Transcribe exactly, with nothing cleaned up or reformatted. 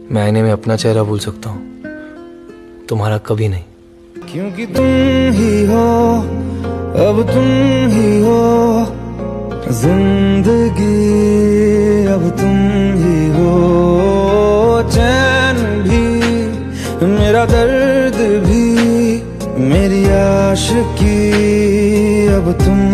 मैं आईने में अपना चेहरा भूल सकता हूँ, तुम्हारा कभी नहीं। क्योंकि तुम ही हो, अब तुम ही हो जिंदगी, अब तुम ही हो। चैन भी, मेरा दर्द भी, मेरी आशिकी अब तुम